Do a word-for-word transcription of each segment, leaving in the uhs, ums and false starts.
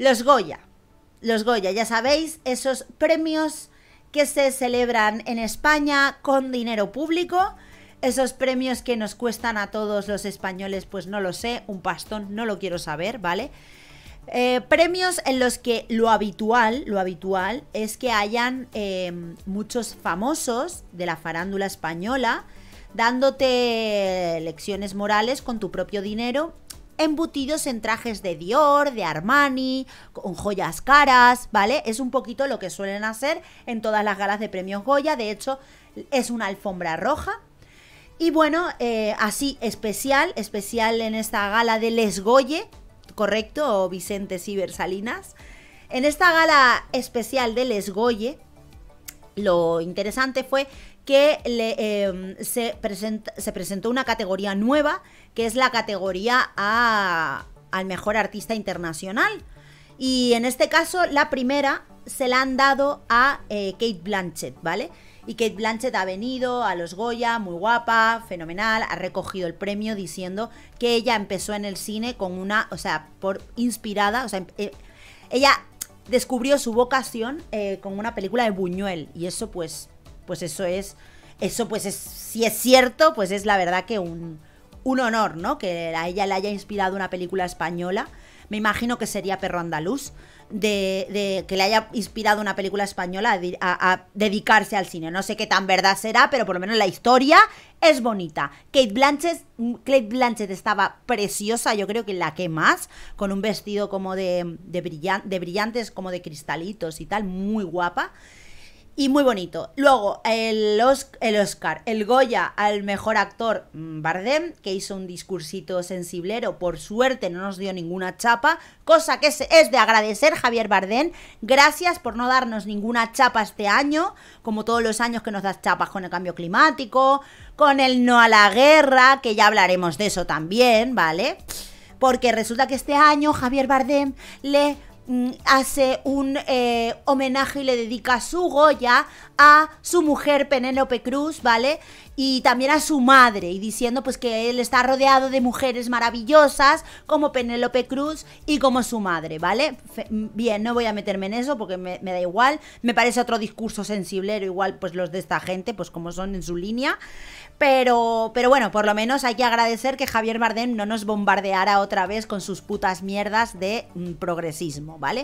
Los Goya. Los Goya, ya sabéis, esos premios que se celebran en España con dinero público. Esos premios que nos cuestan a todos los españoles, pues no lo sé, un pastón, no lo quiero saber, ¿vale? Eh, premios en los que lo habitual, lo habitual es que hayan eh, muchos famosos de la farándula española dándote lecciones morales con tu propio dinero, embutidos en trajes de Dior, de Armani, con joyas caras, ¿vale? Es un poquito lo que suelen hacer en todas las galas de premios Goya. De hecho, es una alfombra roja. Y bueno, eh, así especial, especial en esta gala de Les Goye, correcto, Vicente Ciber Salinas. En esta gala especial de Les Goye, lo interesante fue que le, eh, se, present, se presentó una categoría nueva, que es la categoría a, al mejor artista internacional. Y en este caso, la primera se la han dado a eh, Cate Blanchett, ¿vale? Y Cate Blanchett ha venido a los Goya, muy guapa, fenomenal, ha recogido el premio diciendo que ella empezó en el cine con una, o sea, por inspirada, o sea, eh, ella descubrió su vocación eh, con una película de Buñuel, y eso pues, pues eso es, eso pues es, si es cierto, pues es la verdad que un, un honor, ¿no? Que a ella le haya inspirado una película española. Me imagino que sería Perro Andaluz, de, de que le haya inspirado una película española a, a, a dedicarse al cine. No sé qué tan verdad será, pero por lo menos la historia es bonita. Cate Blanchett, Cate Blanchett estaba preciosa, yo creo que la que más, con un vestido como de, de, brillan, de brillantes, como de cristalitos y tal, muy guapa. Y muy bonito. Luego, el, Osc- el Oscar, el Goya al mejor actor, Bardem, que hizo un discursito sensiblero. Por suerte no nos dio ninguna chapa, cosa que es, es de agradecer, Javier Bardem. Gracias por no darnos ninguna chapa este año, como todos los años que nos das chapas con el cambio climático, con el no a la guerra, que ya hablaremos de eso también, ¿vale? Porque resulta que este año Javier Bardem le hace un eh, homenaje y le dedica su Goya a su mujer Penélope Cruz, ¿vale? Y también a su madre, y diciendo pues que él está rodeado de mujeres maravillosas como Penélope Cruz y como su madre, ¿vale? Fe- bien, no voy a meterme en eso porque me, me da igual, me parece otro discurso sensiblero, igual pues los de esta gente, pues como son en su línea. Pero, pero bueno, por lo menos hay que agradecer que Javier Bardem no nos bombardeara otra vez con sus putas mierdas de mm, progresismo, ¿vale?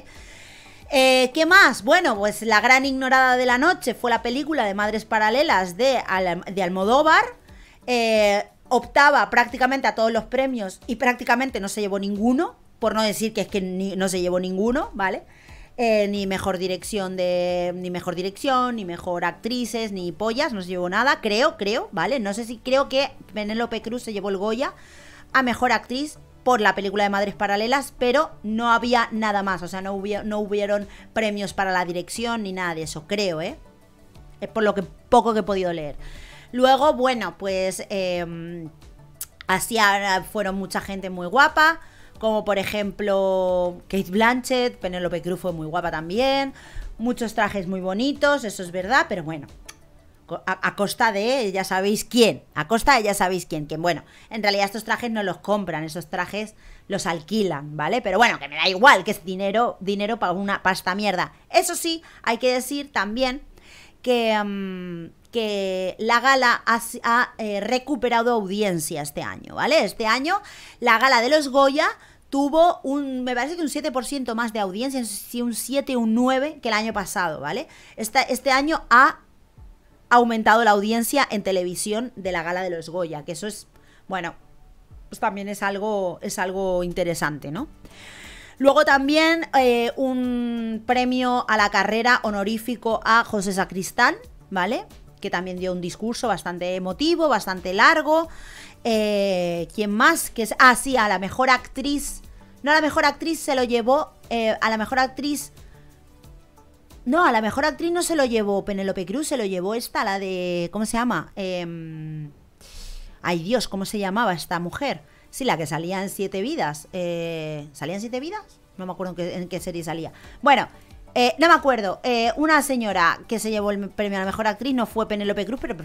Eh, ¿Qué más? Bueno, pues la gran ignorada de la noche fue la película de Madres Paralelas de, Al de Almodóvar. Eh, optaba prácticamente a todos los premios y prácticamente no se llevó ninguno, por no decir que es que ni, no se llevó ninguno, ¿vale? Eh, ni mejor dirección de ni mejor dirección, ni mejor actrices, ni pollas, no se llevó nada, creo, creo, ¿vale? No sé si creo que Penélope Cruz se llevó el Goya a mejor actriz por la película de Madres Paralelas, pero no había nada más, o sea, no, hubi no hubieron premios para la dirección ni nada de eso, creo, ¿eh? Es por lo que poco que he podido leer. Luego, bueno, pues eh, así fueron mucha gente muy guapa, como por ejemplo Cate Blanchett, Penélope Cruz fue muy guapa también, muchos trajes muy bonitos, eso es verdad, pero bueno, a, a costa de ya sabéis quién, a costa de ya sabéis quién, que bueno, en realidad estos trajes no los compran, esos trajes los alquilan, ¿vale? Pero bueno, que me da igual, que es dinero, dinero para una pasta mierda. Eso sí, hay que decir también que, um, que la gala ha, ha eh, recuperado audiencia este año, ¿vale? Este año la gala de los Goya tuvo un, me parece que un siete por ciento más de audiencia, si un siete o un nueve que el año pasado, ¿vale? Esta, este año ha aumentado la audiencia en televisión de la gala de los Goya, que eso es, bueno, pues también es algo, es algo interesante, ¿no? Luego también eh, un premio a la carrera honorífico a José Sacristán, ¿vale? Que también dio un discurso bastante emotivo, bastante largo. Eh, ¿Quién más? Que es, ah, sí, a la mejor actriz. No, a la mejor actriz se lo llevó. Eh, a la mejor actriz. No, a la mejor actriz no se lo llevó Penélope Cruz, se lo llevó esta, la de. ¿Cómo se llama? Eh, ay, Dios, ¿cómo se llamaba esta mujer? Sí, la que salía en Siete Vidas. Eh, ¿Salía en Siete Vidas? No me acuerdo en qué, en qué serie salía. Bueno, eh, no me acuerdo. Eh, una señora que se llevó el premio a la mejor actriz no fue Penélope Cruz, pero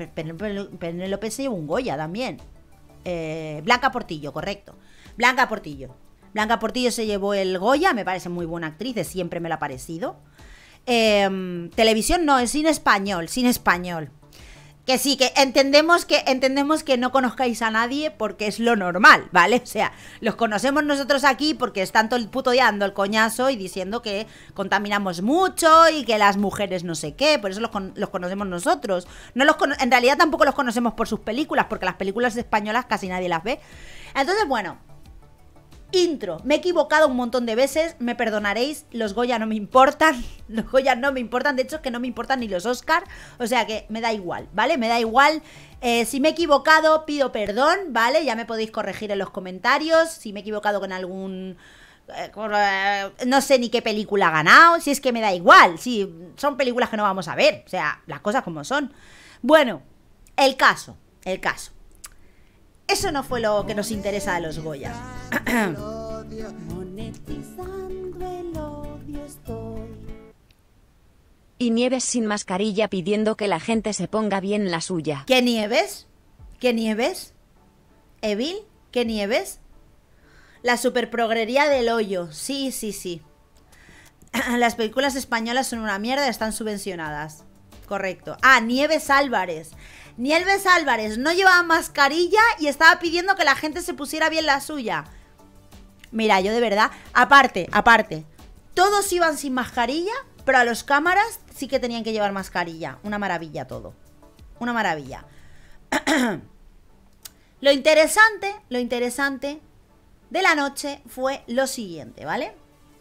Penélope se llevó un Goya también. Eh, Blanca Portillo, correcto. Blanca Portillo. Blanca Portillo se llevó el Goya, me parece muy buena actriz, de siempre me la ha parecido. Eh, televisión no, es cine español, cine español. Que sí, que entendemos que entendemos que no conozcáis a nadie porque es lo normal, ¿vale? O sea, los conocemos nosotros aquí porque están todo el puto día dando el coñazo y diciendo que contaminamos mucho y que las mujeres no sé qué, por eso los, con, los conocemos nosotros. No los En realidad tampoco los conocemos por sus películas, porque las películas españolas casi nadie las ve. Entonces, bueno, intro. Me he equivocado un montón de veces, me perdonaréis, los Goya no me importan, los Goya no me importan, de hecho es que no me importan ni los Oscar, o sea que me da igual, ¿vale? Me da igual, eh, si me he equivocado pido perdón, ¿vale? Ya me podéis corregir en los comentarios, si me he equivocado con algún... Eh, no sé ni qué película ha ganado, si es que me da igual, si son películas que no vamos a ver, o sea, las cosas como son. Bueno, el caso, el caso. Eso no fue lo que nos interesa a los Goya. Y Nieves sin mascarilla pidiendo que la gente se ponga bien la suya. ¿Qué Nieves? ¿Qué Nieves? ¿Evil? ¿Qué Nieves? La superprogrería del hoyo. Sí, sí, sí. Las películas españolas son una mierda y están subvencionadas. Correcto. Ah, Nieves Álvarez. Nieves Álvarez no llevaba mascarilla y estaba pidiendo que la gente se pusiera bien la suya. Mira, yo de verdad, aparte, aparte, todos iban sin mascarilla, pero a los cámaras sí que tenían que llevar mascarilla. Una maravilla todo. Una maravilla. Lo interesante, lo interesante de la noche fue lo siguiente, ¿vale?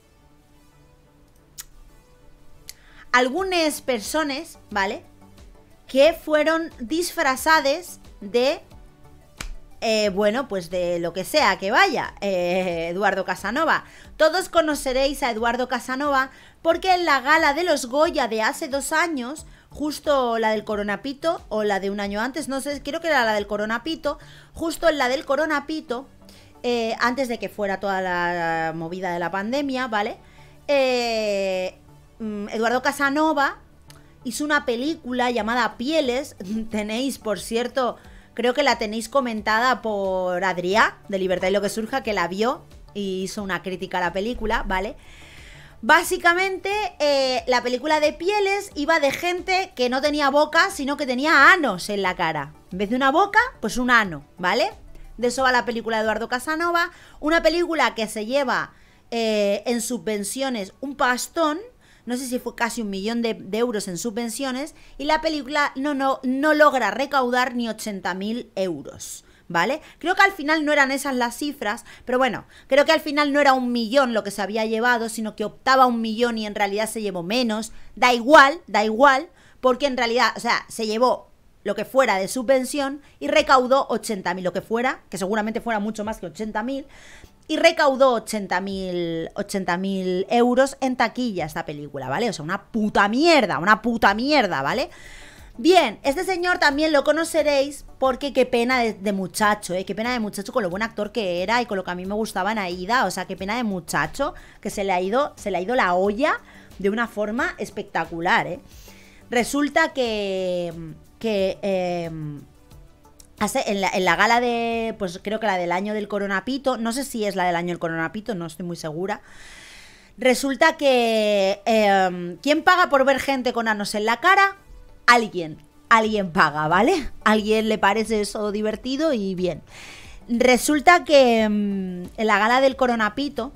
Algunas personas, ¿vale?, que fueron disfrazadas de, eh, bueno, pues de lo que sea que vaya, eh, Eduardo Casanova. Todos conoceréis a Eduardo Casanova porque en la gala de los Goya de hace dos años, justo la del Coronapito, o la de un año antes, no sé, creo que era la del Coronapito, justo en la del Coronapito, eh, antes de que fuera toda la movida de la pandemia, ¿vale? Eh, Eduardo Casanova hizo una película llamada Pieles. Tenéis, por cierto, creo que la tenéis comentada por Adrià, de Libertad y lo que surja, que la vio y hizo una crítica a la película, ¿vale? Básicamente, eh, la película de Pieles iba de gente que no tenía boca, sino que tenía anos en la cara. En vez de una boca, pues un ano, ¿vale? De eso va la película de Eduardo Casanova. Una película que se lleva eh, en subvenciones un pastón. No sé si fue casi un millón de, de euros en subvenciones. Y la película no, no, no logra recaudar ni ochenta mil euros, ¿vale? Creo que al final no eran esas las cifras, pero bueno, creo que al final no era un millón lo que se había llevado, sino que optaba a un millón y en realidad se llevó menos. Da igual, da igual, porque en realidad, o sea, se llevó lo que fuera de subvención y recaudó ochenta mil, lo que fuera, que seguramente fuera mucho más que ochenta mil. Y recaudó ochenta mil euros en taquilla esta película, ¿vale? O sea, una puta mierda, una puta mierda, ¿vale? Bien, este señor también lo conoceréis porque qué pena de, de muchacho, ¿eh? Qué pena de muchacho con lo buen actor que era y con lo que a mí me gustaba en Aída. O sea, qué pena de muchacho que se le ha ido, se le ha ido la olla de una forma espectacular, ¿eh? Resulta que... que... Eh, En la, en la gala de, pues creo que la del año del Coronapito, no sé si es la del año del Coronapito, no estoy muy segura. Resulta que, eh, ¿quién paga por ver gente con anos en la cara? Alguien, alguien paga, ¿vale? A alguien le parece eso divertido y bien. Resulta que um, en la gala del Coronapito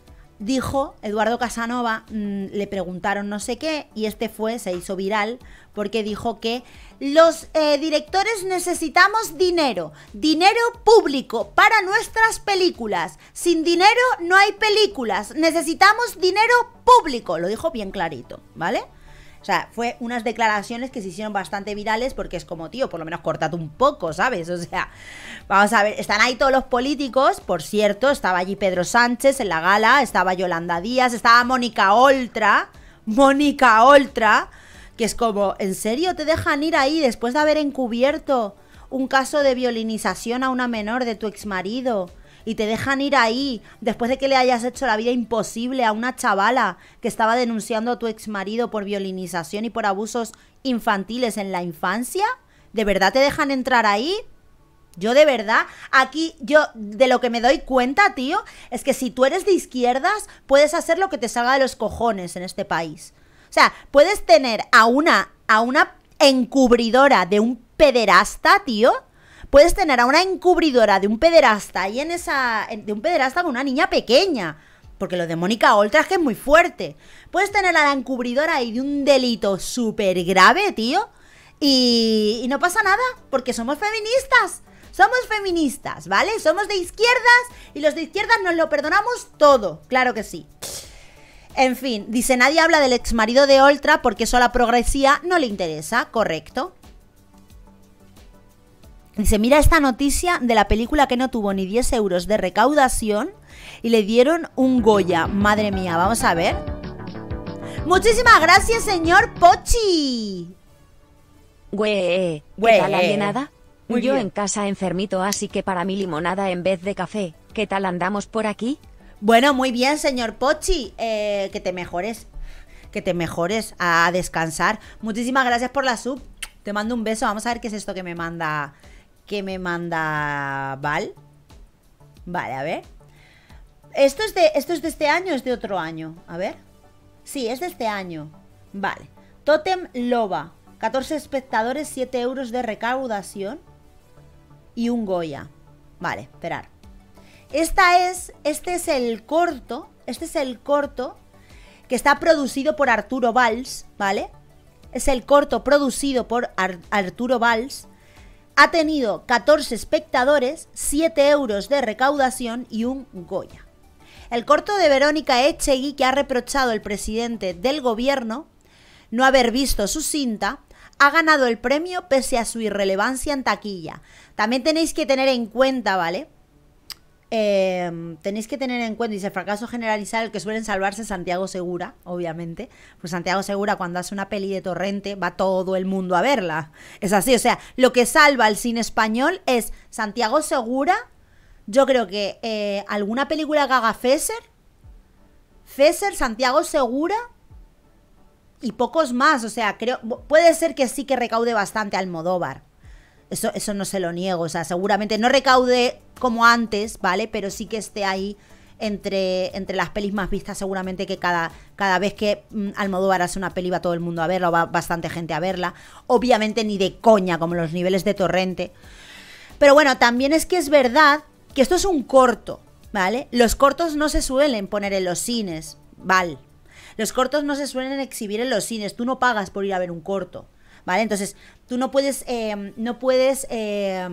dijo Eduardo Casanova, mmm, le preguntaron no sé qué y este fue, se hizo viral porque dijo que los eh, directores necesitamos dinero, dinero público para nuestras películas. Sin dinero no hay películas, necesitamos dinero público. Lo dijo bien clarito, ¿vale? O sea, fue unas declaraciones que se hicieron bastante virales porque es como, tío, por lo menos córtate un poco, ¿sabes? O sea, vamos a ver, están ahí todos los políticos, por cierto, estaba allí Pedro Sánchez en la gala, estaba Yolanda Díaz, estaba Mónica Oltra, Mónica Oltra, que es como, ¿en serio te dejan ir ahí después de haber encubierto un caso de violinización a una menor de tu exmarido? Y te dejan ir ahí después de que le hayas hecho la vida imposible a una chavala que estaba denunciando a tu exmarido por violinización y por abusos infantiles en la infancia. ¿De verdad te dejan entrar ahí? Yo de verdad, aquí yo de lo que me doy cuenta, tío, es que si tú eres de izquierdas, puedes hacer lo que te salga de los cojones en este país. O sea, puedes tener a una, a una encubridora de un pederasta, tío. Puedes tener a una encubridora de un pederasta ahí en esa... de un pederasta con una niña pequeña. Porque lo de Mónica Oltra es que es muy fuerte. Puedes tener a la encubridora ahí de un delito súper grave, tío. Y, y no pasa nada, porque somos feministas. Somos feministas, ¿vale? Somos de izquierdas y los de izquierdas nos lo perdonamos todo, claro que sí. En fin, dice, nadie habla del exmarido de Oltra porque eso a la progresía no le interesa, correcto. Dice, mira esta noticia de la película que no tuvo ni diez euros de recaudación y le dieron un Goya. Madre mía, vamos a ver. Muchísimas gracias, señor Pochi. Güey, ¿qué tal alienada? Muy Yo bien. En casa enfermito, así que para mi limonada en vez de café. ¿Qué tal andamos por aquí? Bueno, muy bien, señor Pochi. Eh, que te mejores. Que te mejores a descansar. Muchísimas gracias por la sub. Te mando un beso. Vamos a ver qué es esto que me manda. Que me manda Val. Vale, a ver. ¿Esto es de, esto es de este año o es de otro año? A ver. Sí, es de este año. Vale. Totem Loba. catorce espectadores, siete euros de recaudación. Y un Goya. Vale, esperar. Esta es, este es el corto, este es el corto que está producido por Arturo Valls, ¿vale? Es el corto producido por Ar- Arturo Valls. Ha tenido catorce espectadores, siete euros de recaudación y un Goya. El corto de Verónica Echegui, que ha reprochado el presidente del gobierno no haber visto su cinta, ha ganado el premio pese a su irrelevancia en taquilla. También tenéis que tener en cuenta, ¿vale? Eh, tenéis que tener en cuenta, dice, el fracaso generalizado, el que suelen salvarse Santiago Segura, obviamente. Pues Santiago Segura, cuando hace una peli de Torrente, va todo el mundo a verla. Es así, o sea, lo que salva el cine español es Santiago Segura. Yo creo que eh, alguna película que haga Fesser, Fesser, Santiago Segura y pocos más. O sea, creo, puede ser que sí que recaude bastante Almodóvar. Eso, eso no se lo niego, o sea, seguramente no recaude como antes, ¿vale? Pero sí que esté ahí entre, entre las pelis más vistas, seguramente que cada, cada vez que mm, Almodóvar hace una peli va todo el mundo a verla, o va bastante gente a verla. Obviamente ni de coña, como los niveles de Torrente. Pero bueno, también es que es verdad que esto es un corto, ¿vale? Los cortos no se suelen poner en los cines, ¿vale? Los cortos no se suelen exhibir en los cines, tú no pagas por ir a ver un corto, ¿vale? Entonces, tú no puedes, eh, no puedes, eh,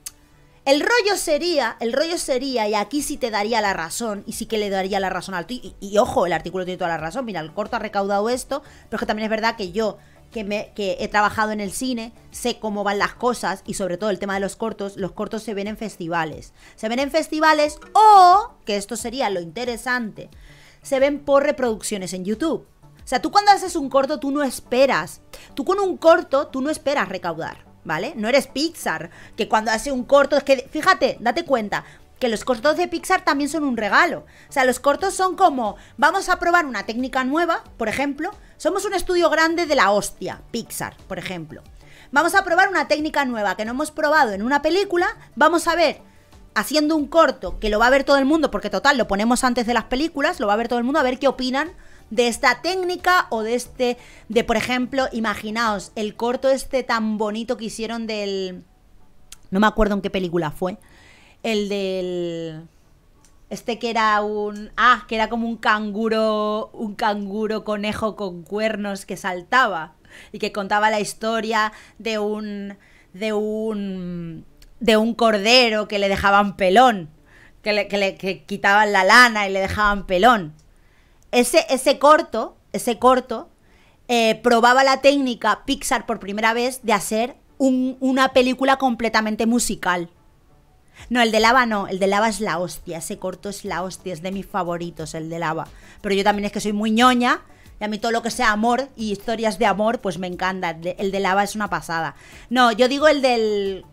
el rollo sería, el rollo sería, y aquí sí te daría la razón, y sí que le daría la razón al tío, y, y ojo, el artículo tiene toda la razón, mira, el corto ha recaudado esto, pero es que también es verdad que yo, que, me, que he trabajado en el cine, sé cómo van las cosas, y sobre todo el tema de los cortos, los cortos se ven en festivales, se ven en festivales, o, que esto sería lo interesante, se ven por reproducciones en YouTube. O sea, tú cuando haces un corto, tú no esperas. Tú con un corto, tú no esperas recaudar, ¿vale? No eres Pixar, que cuando hace un corto, es que, fíjate, date cuenta, que los cortos de Pixar también son un regalo. O sea, los cortos son como, vamos a probar una técnica nueva, por ejemplo. Somos un estudio grande de la hostia, Pixar, por ejemplo. Vamos a probar una técnica nueva que no hemos probado en una película, vamos a ver, haciendo un corto, que lo va a ver todo el mundo, porque total, lo ponemos antes de las películas, lo va a ver todo el mundo, a ver qué opinan de esta técnica o de este, de por ejemplo, imaginaos, el corto este tan bonito que hicieron del, no me acuerdo en qué película fue, el del, este que era un, ah, que era como un canguro, un canguro conejo con cuernos que saltaba y que contaba la historia de un, de un, de un cordero que le dejaban pelón, que le, que le que quitaban la lana y le dejaban pelón. Ese, ese corto, ese corto, eh, probaba la técnica Pixar por primera vez de hacer un, una película completamente musical. No, el de Lava no, el de Lava es la hostia, ese corto es la hostia, es de mis favoritos, el de Lava. Pero yo también es que soy muy ñoña, y a mí todo lo que sea amor y historias de amor, pues me encanta. El de, el de Lava es una pasada. No, yo digo el del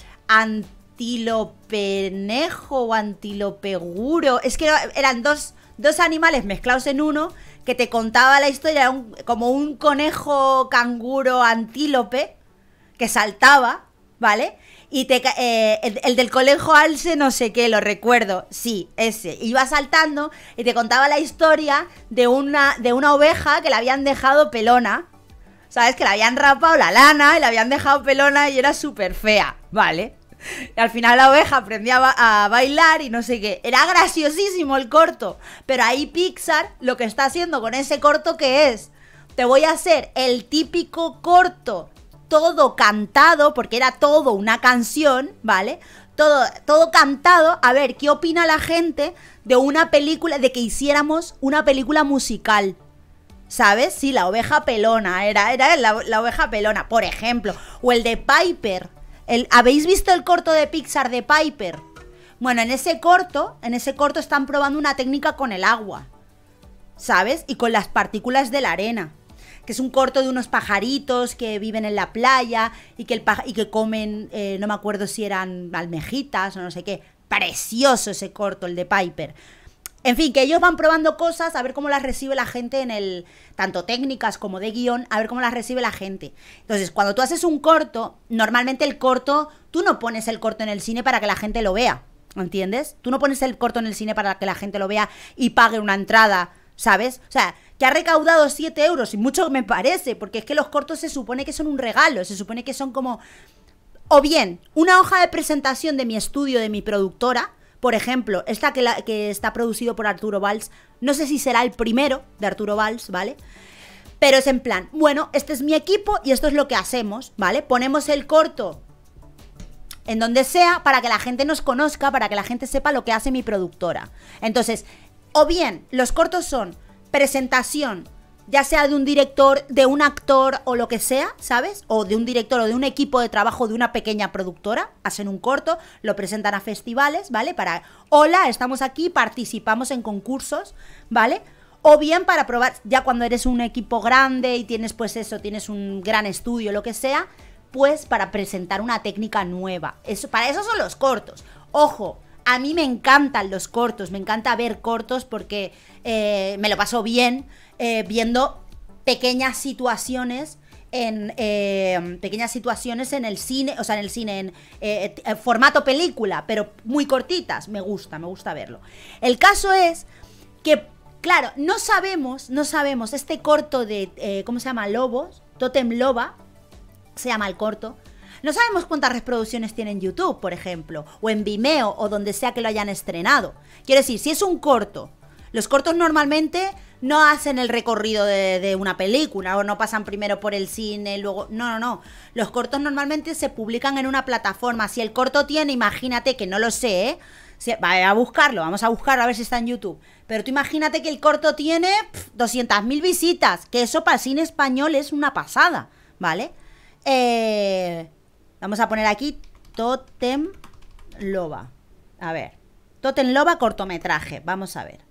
antilopenejo o antilopeguro, es que eran dos... Dos animales mezclados en uno que te contaba la historia, un, como un conejo canguro antílope que saltaba ¿vale? Y te, eh, el, el del colegio Alce, no sé qué, lo recuerdo, sí, ese. Iba saltando y te contaba la historia de una, de una oveja que la habían dejado pelona, ¿sabes? Que la habían rapado la lana y la habían dejado pelona y era súper fea, ¿vale? Y al final la oveja aprendía a, ba a bailar y no sé qué. Era graciosísimo el corto. Pero ahí Pixar lo que está haciendo con ese corto, ¿qué es? Te voy a hacer el típico corto todo cantado, porque era todo una canción, ¿vale? Todo, todo cantado. A ver, ¿qué opina la gente de una película, de que hiciéramos una película musical? ¿Sabes? Sí, la oveja pelona, era, era la, la oveja pelona, por ejemplo. O el de Piper. El, ¿habéis visto el corto de Pixar de Piper? Bueno, en ese corto, en ese corto están probando una técnica con el agua, ¿sabes? Y con las partículas de la arena. Que es un corto de unos pajaritos que viven en la playa y que, el paj y que comen, eh, no me acuerdo si eran almejitas o no sé qué. Precioso ese corto, el de Piper. En fin, que ellos van probando cosas a ver cómo las recibe la gente en el... Tanto técnicas como de guión, a ver cómo las recibe la gente. Entonces, cuando tú haces un corto, normalmente el corto... Tú no pones el corto en el cine para que la gente lo vea, ¿entiendes? Tú no pones el corto en el cine para que la gente lo vea y pague una entrada, ¿sabes? O sea, que ha recaudado siete euros, y mucho me parece, porque es que los cortos se supone que son un regalo, se supone que son como... O bien, una hoja de presentación de mi estudio, de mi productora... Por ejemplo, esta que, la, que está producido por Arturo Valls, no sé si será el primero de Arturo Valls, ¿vale? Pero es en plan, bueno, este es mi equipo y esto es lo que hacemos, ¿vale? Ponemos el corto en donde sea para que la gente nos conozca, para que la gente sepa lo que hace mi productora. Entonces, o bien, los cortos son presentación, ya sea de un director, de un actor o lo que sea, ¿sabes? O de un director o de un equipo de trabajo de una pequeña productora, hacen un corto, lo presentan a festivales, ¿vale? Para, hola, estamos aquí, participamos en concursos, ¿vale? O bien para probar, ya cuando eres un equipo grande y tienes pues eso, tienes un gran estudio, lo que sea, pues para presentar una técnica nueva. Eso, para eso son los cortos. Ojo, a mí me encantan los cortos, me encanta ver cortos porque eh, me lo paso bien, Eh, viendo pequeñas situaciones en eh, pequeñas situaciones en el cine, o sea, en el cine en eh, eh, formato película, pero muy cortitas. Me gusta, me gusta verlo. El caso es que, claro, no sabemos, no sabemos este corto de, eh, ¿cómo se llama? Lobos, Totem Loba, se llama el corto. No sabemos cuántas reproducciones tiene en YouTube, por ejemplo, o en Vimeo, o donde sea que lo hayan estrenado. Quiero decir, si es un corto, los cortos normalmente no hacen el recorrido de, de una película, o no pasan primero por el cine, luego... No, no, no. Los cortos normalmente se publican en una plataforma. Si el corto tiene, imagínate, que no lo sé, ¿eh? Si, va a buscarlo, vamos a buscarlo a ver si está en YouTube. Pero tú imagínate que el corto tiene doscientas mil visitas, que eso para el cine español es una pasada, ¿vale? Eh, vamos a poner aquí Totem Loba. A ver, Totem Loba cortometraje, vamos a ver.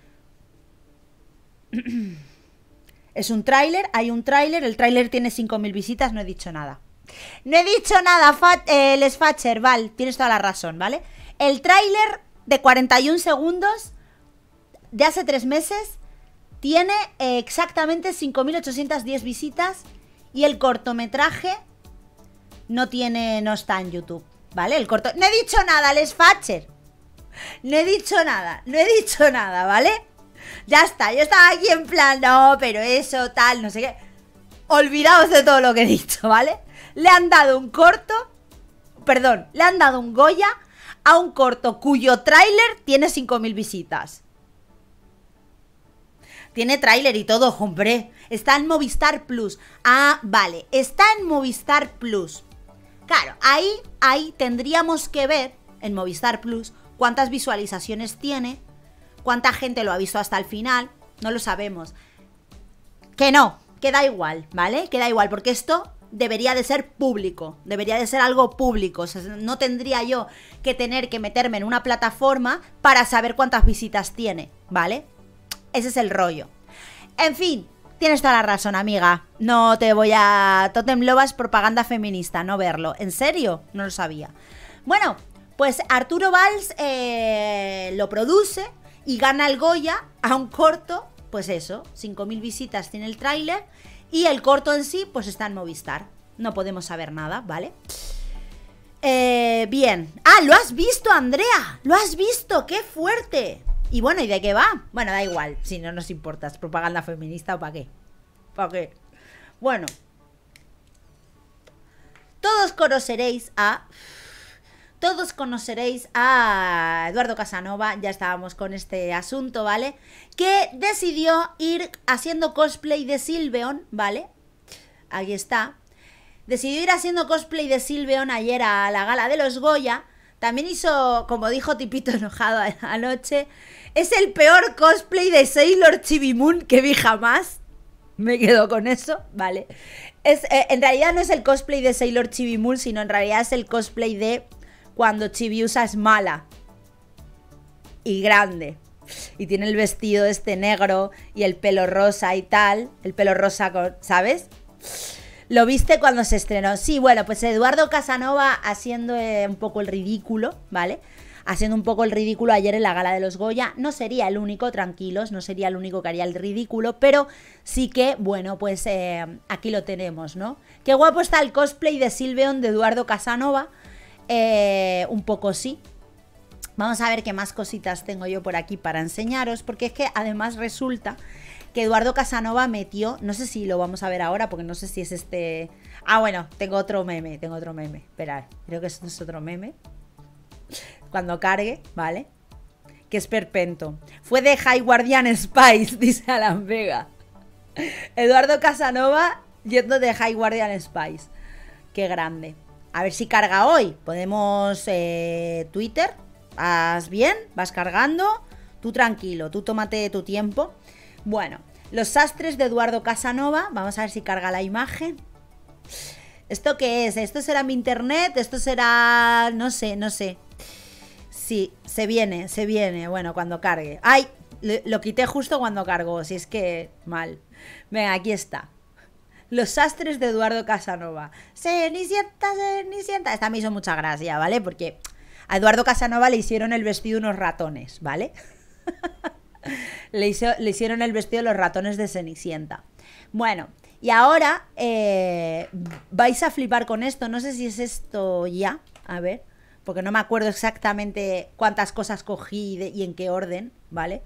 Es un tráiler, hay un tráiler, el tráiler tiene cinco mil visitas, no he dicho nada. No he dicho nada, Fat, eh, Les Fatcher, Val, tienes toda la razón, ¿vale? El tráiler de cuarenta y un segundos de hace tres meses tiene eh, exactamente cinco mil ochocientas diez visitas y el cortometraje no tiene, no está en YouTube, ¿vale? El corto... No he dicho nada, Les Fatcher. No he dicho nada, no he dicho nada, ¿vale? Ya está, yo estaba aquí en plan, no, pero eso, tal, no sé qué. Olvidaos de todo lo que he dicho, ¿vale? Le han dado un corto, perdón, le han dado un Goya a un corto cuyo tráiler tiene cinco mil visitas. Tiene tráiler y todo, hombre. Está en Movistar Plus. Ah, vale, está en Movistar Plus. Claro, ahí, ahí tendríamos que ver, en Movistar Plus, cuántas visualizaciones tiene, cuánta gente lo ha visto hasta el final. No lo sabemos. Que no, que da igual, ¿vale? Que da igual, porque esto debería de ser público, debería de ser algo público. O sea, no tendría yo que tener que meterme en una plataforma para saber cuántas visitas tiene, ¿vale? Ese es el rollo. En fin, tienes toda la razón, amiga. No te voy a... Totem Loba es propaganda feminista, no verlo. ¿En serio? No lo sabía. Bueno, pues Arturo Valls eh, lo produce y gana el Goya a un corto, pues eso, cinco mil visitas tiene el tráiler y el corto en sí pues está en Movistar. No podemos saber nada, ¿vale? Eh, bien. Ah, ¿lo has visto, Andrea? ¿Lo has visto? ¡Qué fuerte! Y bueno, ¿y de qué va? Bueno, da igual, si no nos importa, ¿es propaganda feminista o para qué? ¿Para qué? Bueno. Todos conoceréis a... Todos conoceréis a Eduardo Casanova, ya estábamos con este asunto, ¿vale? Que decidió ir haciendo cosplay de Sylveon, ¿vale? Aquí está. Decidió ir haciendo cosplay de Sylveon ayer a la gala de los Goya. También hizo, como dijo Tipito enojado anoche, es el peor cosplay de Sailor Chibi Moon que vi jamás. Me quedo con eso, ¿vale? Es, eh, en realidad no es el cosplay de Sailor Chibi Moon, sino en realidad es el cosplay de cuando Chibiusa es mala y grande. Y tiene el vestido este negro y el pelo rosa y tal. El pelo rosa, con, ¿sabes? ¿Lo viste cuando se estrenó? Sí, bueno, pues Eduardo Casanova haciendo eh, un poco el ridículo, ¿vale? Haciendo un poco el ridículo ayer en la gala de los Goya. No sería el único, tranquilos, no sería el único que haría el ridículo, pero sí que, bueno, pues eh, aquí lo tenemos, ¿no? Qué guapo está el cosplay de Sylveon de Eduardo Casanova. Eh, un poco sí. Vamos a ver qué más cositas tengo yo por aquí para enseñaros, porque es que además resulta que Eduardo Casanova metió, no sé si lo vamos a ver ahora, porque no sé si es este... Ah, bueno, tengo otro meme, tengo otro meme. Esperad, creo que esto es otro meme. Cuando cargue, ¿vale? Que es Perpento. Fue de High Guardian Spice, dice Alan Vega. Eduardo Casanova yendo de High Guardian Spice. Qué grande. A ver si carga hoy. Podemos... Eh, Twitter. ¿Vas bien? ¿Vas cargando? Tú tranquilo, tú tómate tu tiempo. Bueno, los sastres de Eduardo Casanova. Vamos a ver si carga la imagen. ¿Esto qué es? ¿Esto será mi internet? ¿Esto será...? No sé, no sé. Sí, se viene, se viene. Bueno, cuando cargue. ¡Ay! Lo quité justo cuando cargó. Si es que... mal. Venga, aquí está. Los sastres de Eduardo Casanova. Cenicienta, Cenicienta. Esta me hizo mucha gracia, ¿vale? Porque a Eduardo Casanova le hicieron el vestido unos ratones, ¿vale? le, hizo, le hicieron el vestido de los ratones de Cenicienta. Bueno, y ahora eh, vais a flipar con esto. No sé si es esto ya. A ver, porque no me acuerdo exactamente cuántas cosas cogí y, de, y en qué orden, ¿vale?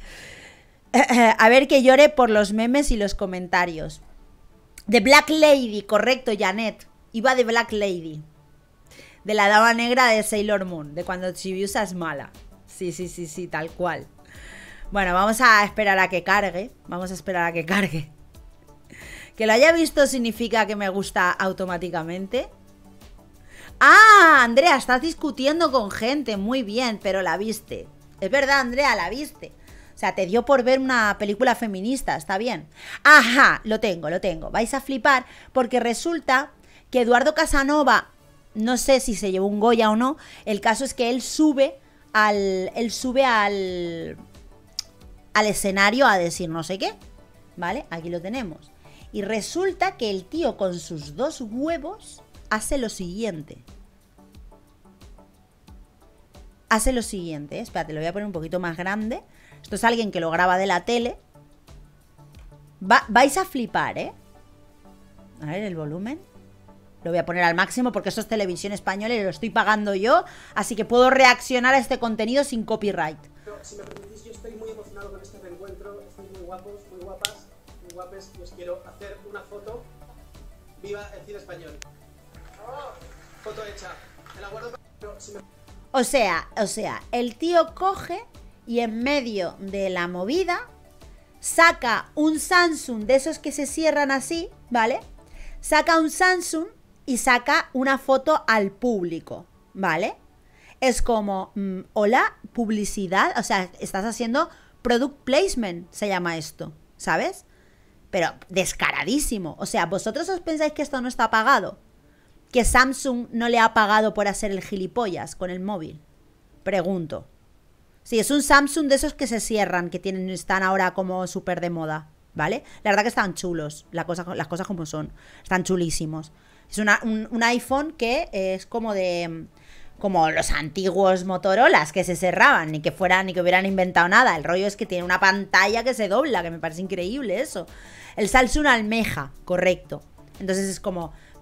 A ver, que llore por los memes y los comentarios. The Black Lady, correcto, Janet. Iba de Black Lady. De la dama negra de Sailor Moon. De cuando Chibiusa es mala. Sí, sí, sí, sí, tal cual. Bueno, vamos a esperar a que cargue. Vamos a esperar a que cargue. Que lo haya visto significa que me gusta automáticamente. ¡Ah! Andrea, estás discutiendo con gente. Muy bien, pero la viste. Es verdad, Andrea, la viste. O sea, te dio por ver una película feminista, está bien. Ajá, lo tengo, lo tengo. Vais a flipar porque resulta que Eduardo Casanova, no sé si se llevó un Goya o no, el caso es que él sube al, él sube al, al escenario a decir no sé qué, ¿vale? Aquí lo tenemos. Y resulta que el tío con sus dos huevos hace lo siguiente. Hace lo siguiente, ¿eh? Espérate, lo voy a poner un poquito más grande. Esto es alguien que lo graba de la tele. Va, vais a flipar, ¿eh? A ver, el volumen. Lo voy a poner al máximo porque esto es televisión española y lo estoy pagando yo. Así que puedo reaccionar a este contenido sin copyright. Pero, si me permitís, yo estoy muy emocionado con este reencuentro. Estoy muy guapos, muy guapas, muy guapes. Y os quiero hacer una foto. ¡Viva el cine español! ¡Oh! Foto hecha. Me la guardo para... Pero, si me... O sea, o sea, el tío coge... Y en medio de la movida saca un Samsung de esos que se cierran así, ¿vale? Saca un Samsung y saca una foto al público, ¿vale? Es como, mmm, hola, publicidad, o sea, estás haciendo product placement, se llama esto, ¿sabes? Pero descaradísimo, o sea, ¿vosotros os pensáis que esto no está pagado? ¿Que Samsung no le ha pagado por hacer el gilipollas con el móvil? Pregunto. Sí, es un Samsung de esos que se cierran, que tienen, están ahora como súper de moda, ¿vale? La verdad que están chulos, la cosa, las cosas como son, están chulísimos. Es una, un, un iPhone que es como de... como los antiguos Motorolas que se cerraban, ni que fueran, ni que hubieran inventado nada. El rollo es que tiene una pantalla que se dobla, que me parece increíble eso. El Samsung Almeja, correcto. Entonces es como...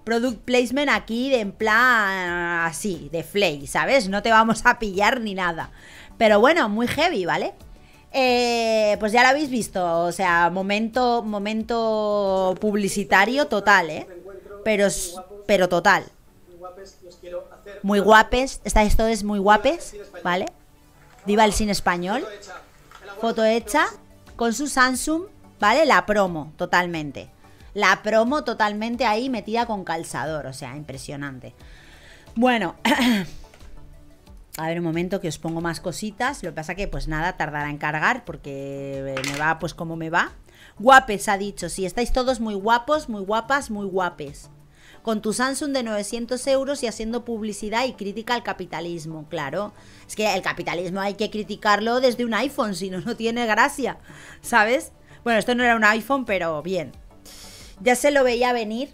product placement aquí de en plan así, de flay, ¿sabes? No te vamos a pillar ni nada. Pero bueno, muy heavy, ¿vale? Eh, pues ya lo habéis visto, o sea, momento, momento publicitario total, ¿eh? Pero, pero total. Muy guapes, estáis todos muy guapes, ¿vale? Viva el cine español. Foto hecha con su Samsung, ¿vale? La promo, totalmente. La promo totalmente ahí metida con calzador, o sea, impresionante. Bueno, a ver un momento que os pongo más cositas. Lo que pasa que pues nada, tardará en cargar porque me va pues como me va. Guapes ha dicho, sí, estáis todos muy guapos, muy guapas, muy guapes. Con tu Samsung de novecientos euros y haciendo publicidad y crítica al capitalismo, claro. Es que el capitalismo hay que criticarlo desde un iPhone, si no, no tiene gracia, ¿sabes? Bueno, esto no era un iPhone, pero bien. Ya se lo veía venir.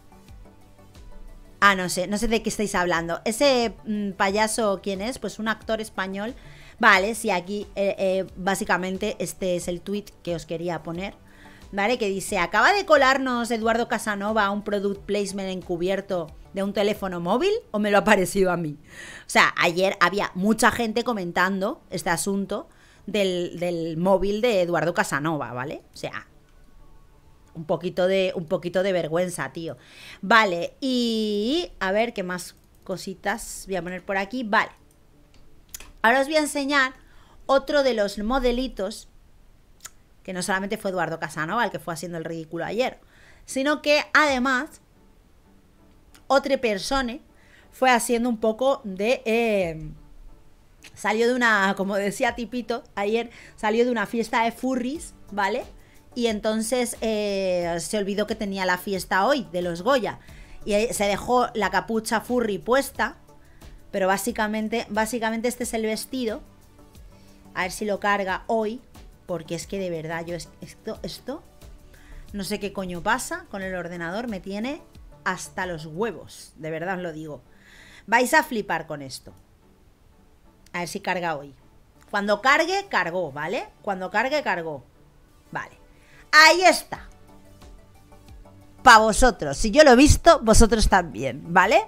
Ah, no sé, no sé de qué estáis hablando. Ese mmm, payaso, ¿quién es? Pues un actor español. Vale, sí, aquí eh, eh, básicamente este es el tweet que os quería poner. Vale, que dice, acaba de colarnos Eduardo Casanova un product placement encubierto de un teléfono móvil, ¿o me lo ha parecido a mí? O sea, ayer había mucha gente comentando este asunto del, del móvil de Eduardo Casanova, ¿vale? O sea, un poquito de, un poquito de vergüenza, tío. Vale, y a ver qué más cositas voy a poner por aquí. Vale, ahora os voy a enseñar otro de los modelitos, que no solamente fue Eduardo Casanova el que fue haciendo el ridículo ayer, sino que además otra persona fue haciendo un poco de... Eh, salió de una, como decía Tipito ayer, salió de una fiesta de furries, ¿vale? Y entonces eh, se olvidó que tenía la fiesta hoy de los Goya. Y se dejó la capucha furry puesta, pero básicamente, básicamente este es el vestido. A ver si lo carga hoy. Porque es que de verdad yo esto, esto, no sé qué coño pasa con el ordenador, me tiene hasta los huevos, de verdad os lo digo. Vais a flipar con esto. A ver si carga hoy. Cuando cargue, cargó, ¿vale? Cuando cargue, cargó. Vale. Ahí está. Para vosotros. Si yo lo he visto, vosotros también, ¿vale?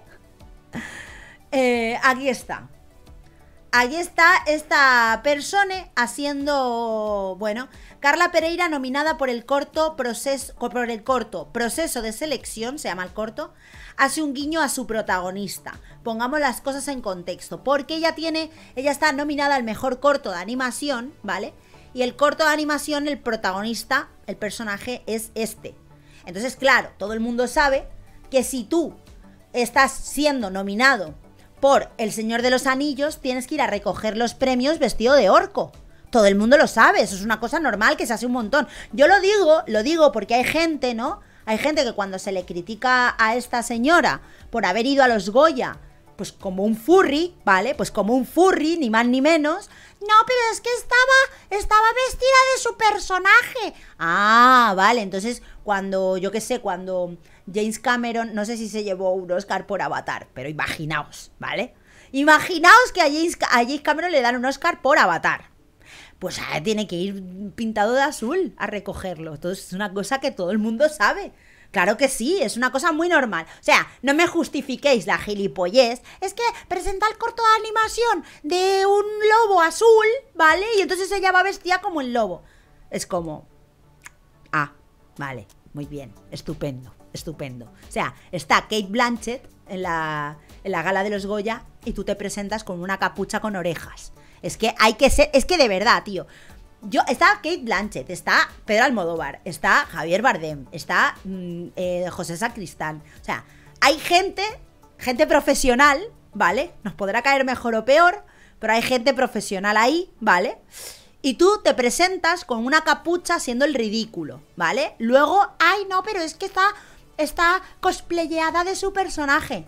Eh, aquí está. Aquí está esta persona haciendo, bueno, Carla Pereira nominada por el corto proceso, por el corto proceso de selección, se llama el corto, hace un guiño a su protagonista. Pongamos las cosas en contexto, porque ella tiene, ella está nominada al mejor corto de animación, ¿vale? Y el corto de animación, el protagonista, el personaje es este. Entonces, claro, todo el mundo sabe que si tú estás siendo nominado por El Señor de los Anillos, tienes que ir a recoger los premios vestido de orco. Todo el mundo lo sabe, eso es una cosa normal que se hace un montón. Yo lo digo, lo digo porque hay gente, ¿no? Hay gente que cuando se le critica a esta señora por haber ido a los Goya, pues como un furry, ¿vale? Pues como un furry, ni más ni menos. No, pero es que estaba, estaba vestida de su personaje. Ah, vale, entonces cuando, yo qué sé, cuando James Cameron, no sé si se llevó un Oscar por Avatar, pero imaginaos, ¿vale? Imaginaos que a James, a James Cameron le dan un Oscar por Avatar. Pues ah, tiene que ir pintado de azul a recogerlo. Entonces es una cosa que todo el mundo sabe. Claro que sí, es una cosa muy normal. O sea, no me justifiquéis la gilipollez. Es que presenta el corto de animación de un lobo azul, ¿vale? Y entonces ella va vestida como el lobo. Es como... Ah, vale, muy bien, estupendo, estupendo. O sea, está Kate Blanchett en la, en la gala de los Goya y tú te presentas con una capucha con orejas. Es que hay que ser... Es que de verdad, tío... Yo, está Kate Blanchett, está Pedro Almodóvar, está Javier Bardem, está mmm, eh, José Sacristán. O sea, hay gente, gente profesional, ¿vale? Nos podrá caer mejor o peor, pero hay gente profesional ahí, ¿vale? Y tú te presentas con una capucha haciendo el ridículo, ¿vale? Luego, ay, no, pero es que está, está cosplayada de su personaje.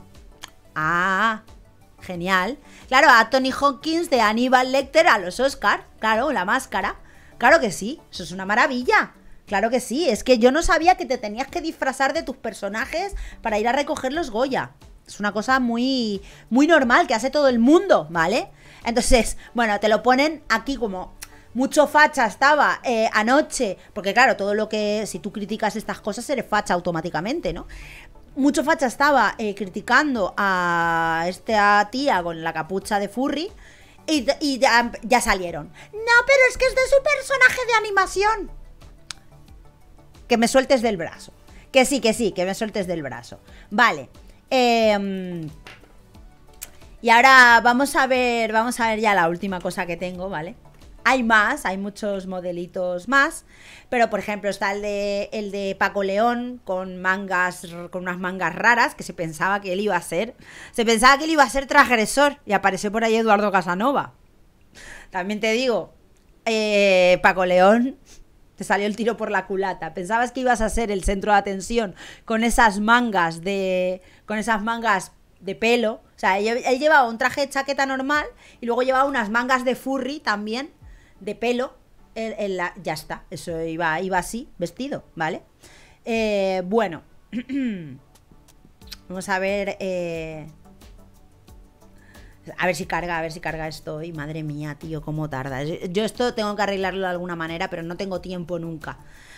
Ah, genial. Claro, a Tony Hawkins de Aníbal Lecter a los Oscar, claro, la máscara. Claro que sí, eso es una maravilla. Claro que sí, es que yo no sabía que te tenías que disfrazar de tus personajes para ir a recoger los Goya. Es una cosa muy, muy normal que hace todo el mundo, ¿vale? Entonces, bueno, te lo ponen aquí como... Mucho facha estaba eh, anoche, porque claro, todo lo que... Si tú criticas estas cosas eres facha automáticamente, ¿no? mucho facha estaba eh, criticando a esta tía con la capucha de furry y, y ya, ya salieron. No, pero es que es de su personaje de animación. Que me sueltes del brazo. Que sí, que sí, que me sueltes del brazo. Vale. Eh, y ahora vamos a ver, vamos a ver ya la última cosa que tengo, ¿vale? Hay más, hay muchos modelitos más, pero por ejemplo está el de, el de Paco León con mangas, con unas mangas raras, que se pensaba que él iba a ser, se pensaba que él iba a ser transgresor, y apareció por ahí Eduardo Casanova. También te digo, eh, Paco León, te salió el tiro por la culata. Pensabas que ibas a ser el centro de atención con esas mangas de, con esas mangas de pelo. O sea, él, él llevaba un traje de chaqueta normal y luego llevaba unas mangas de furry también, de pelo. En, en la, ya está, eso iba, iba así, vestido, ¿vale? Eh, bueno, vamos a ver... Eh, a ver si carga, a ver si carga esto. Y madre mía, tío, cómo tarda. Yo esto tengo que arreglarlo de alguna manera, pero no tengo tiempo nunca.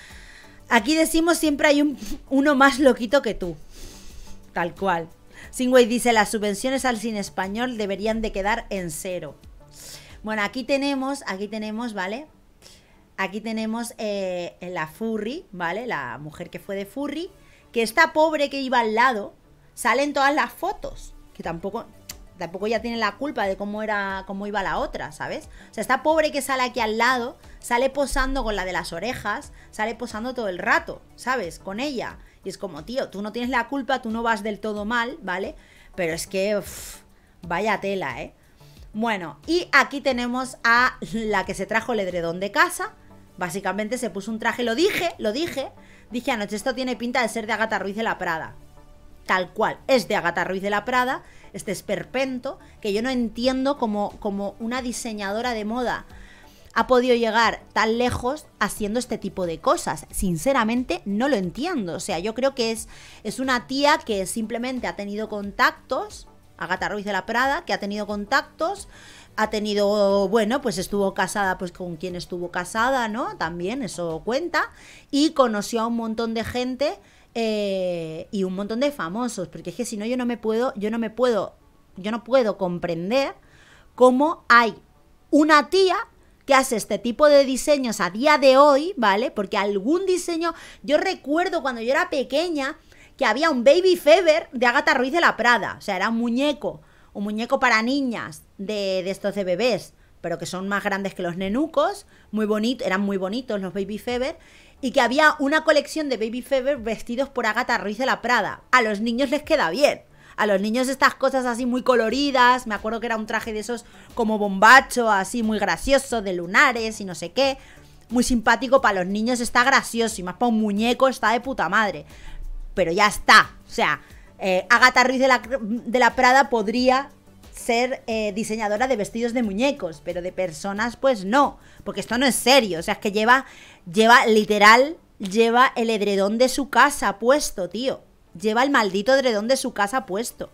Aquí decimos siempre hay un, uno más loquito que tú. Tal cual. Singway dice, las subvenciones al cine español deberían de quedar en cero. Bueno, aquí tenemos, aquí tenemos, ¿vale? Aquí tenemos eh, la furry, ¿vale? La mujer que fue de furry. Que esta pobre que iba al lado, sale en todas las fotos. Que tampoco... Tampoco ya tiene la culpa de cómo era, cómo iba la otra, ¿sabes? O sea, esta pobre que sale aquí al lado, sale posando con la de las orejas, sale posando todo el rato, ¿sabes? Con ella. Y es como, tío, tú no tienes la culpa, tú no vas del todo mal, ¿vale? Pero es que, uff, vaya tela, ¿eh? Bueno, y aquí tenemos a la que se trajo el edredón de casa. Básicamente se puso un traje, lo dije, lo dije. Dije anoche, esto tiene pinta de ser de Agatha Ruiz de la Prada. Tal cual, es de Agatha Ruiz de la Prada, este esperpento, que yo no entiendo cómo, cómo una diseñadora de moda ha podido llegar tan lejos haciendo este tipo de cosas. Sinceramente, no lo entiendo. O sea, yo creo que es, es una tía que simplemente ha tenido contactos, Agatha Ruiz de la Prada, que ha tenido contactos, ha tenido, bueno, pues estuvo casada pues con quien estuvo casada, ¿no? También, eso cuenta, y conoció a un montón de gente... Eh, y un montón de famosos, porque es que si no yo no me puedo, yo no me puedo, yo no puedo comprender cómo hay una tía que hace este tipo de diseños a día de hoy, ¿vale? Porque algún diseño, yo recuerdo cuando yo era pequeña que había un Baby Fever de Agatha Ruiz de la Prada, o sea, era un muñeco, un muñeco para niñas de, de estos de bebés, pero que son más grandes que los nenucos, muy bonito, eran muy bonitos los Baby Fever. Y que había una colección de Baby Fever vestidos por Agatha Ruiz de la Prada. A los niños les queda bien. A los niños estas cosas así muy coloridas. Me acuerdo que era un traje de esos como bombacho, así muy gracioso, de lunares y no sé qué. Muy simpático, para los niños está gracioso. Y más para un muñeco está de puta madre. Pero ya está. O sea, eh, Agatha Ruiz de la, de la Prada podría ser eh, diseñadora de vestidos de muñecos. Pero de personas pues no. Porque esto no es serio. O sea, es que lleva... Lleva, literal, lleva el edredón de su casa puesto, tío. Lleva el maldito edredón de su casa puesto.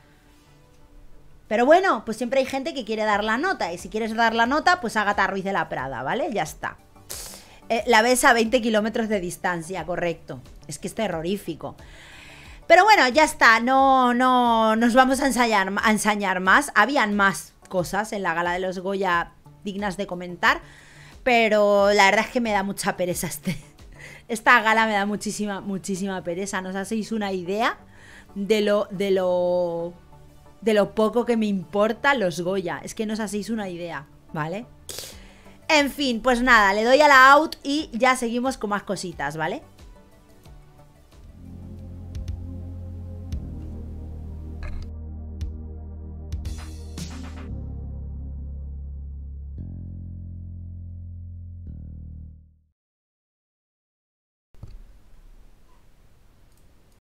Pero bueno, pues siempre hay gente que quiere dar la nota. Y si quieres dar la nota, pues Agatha Ruiz de la Prada, ¿vale? Ya está. Eh, la ves a veinte kilómetros de distancia, correcto. Es que es terrorífico. Pero bueno, ya está. No, no nos vamos a ensayar, a ensañar más. Habían más cosas en la gala de los Goya dignas de comentar. Pero la verdad es que me da mucha pereza este. Esta gala me da muchísima, muchísima pereza. ¿No os hacéis una idea de lo, de lo, de lo poco que me importa los Goya? Es que no os hacéis una idea, ¿vale? En fin, pues nada, le doy a la out y ya seguimos con más cositas, ¿vale?